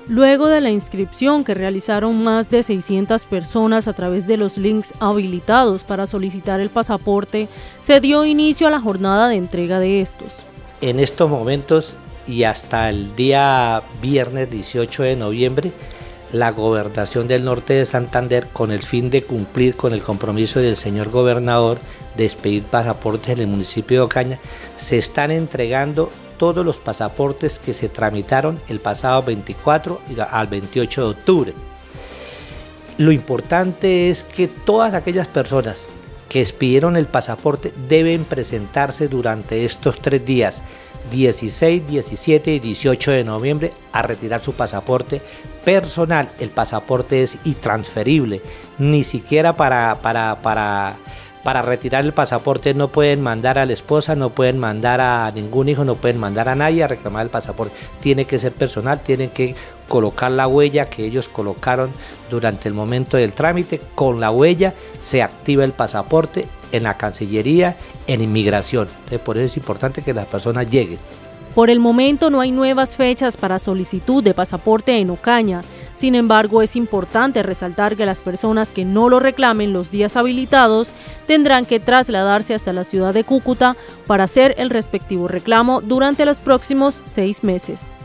Luego de la inscripción que realizaron más de 600 personas a través de los links habilitados para solicitar el pasaporte, se dio inicio a la jornada de entrega de estos. En estos momentos y hasta el día viernes 18 de noviembre, la Gobernación del Norte de Santander, con el fin de cumplir con el compromiso del señor gobernador de expedir pasaportes en el municipio de Ocaña, se están entregando todos los pasaportes que se tramitaron el pasado 24 al 28 de octubre. Lo importante es que todas aquellas personas que expidieron el pasaporte deben presentarse durante estos 3 días, 16, 17 y 18 de noviembre, a retirar su pasaporte personal. El pasaporte es intransferible, ni siquiera para retirar el pasaporte no pueden mandar a la esposa, no pueden mandar a ningún hijo, no pueden mandar a nadie a reclamar el pasaporte. Tiene que ser personal, tienen que colocar la huella que ellos colocaron durante el momento del trámite. Con la huella se activa el pasaporte en la Cancillería, en Inmigración. Entonces, por eso es importante que las personas lleguen. Por el momento no hay nuevas fechas para solicitud de pasaporte en Ocaña. Sin embargo, es importante resaltar que las personas que no lo reclamen los días habilitados tendrán que trasladarse hasta la ciudad de Cúcuta para hacer el respectivo reclamo durante los próximos 6 meses.